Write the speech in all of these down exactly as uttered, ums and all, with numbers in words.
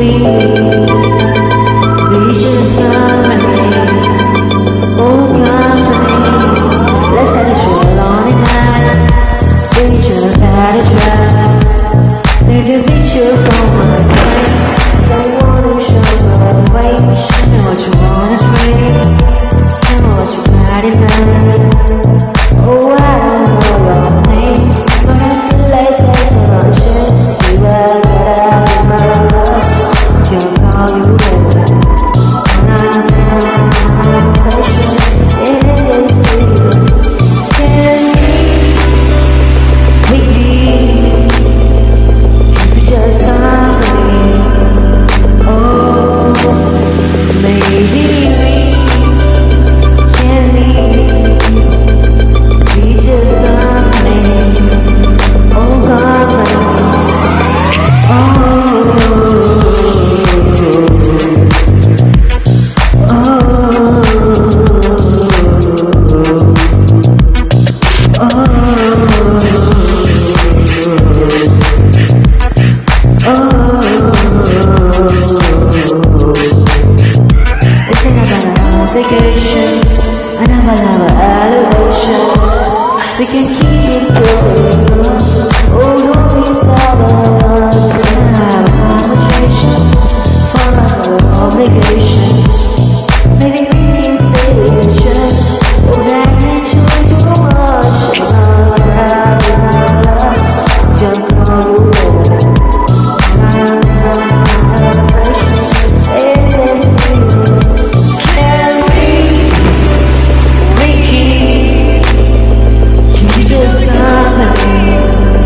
We can keep it going. Oh, don't be stubborn. We can have conversations for our obligations. Maybe we can say it just. Oh, that can't show too much. I'm proud of my love. Jump on the road. I'm not patient. Endless things. Can we? We keep. You just company.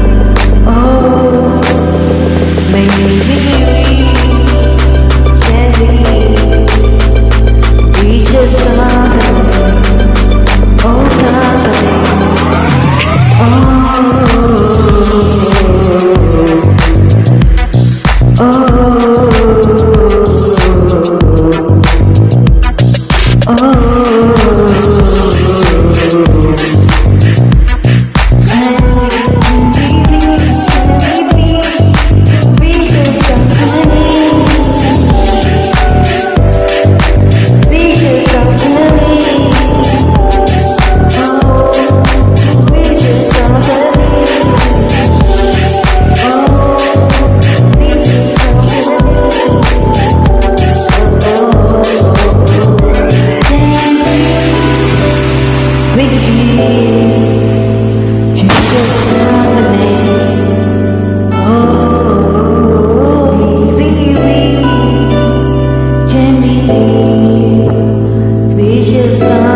Oh, maybe we can be. We just company. Oh, company. Oh, oh, oh. We just